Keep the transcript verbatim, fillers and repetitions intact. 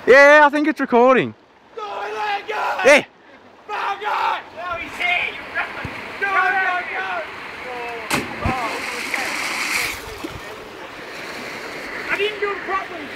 Yeah, I think it's recording. Go, let it go! Yeah. Foul guy! No, he's here. You're wrestling. Go, go, go! I didn't do it properly.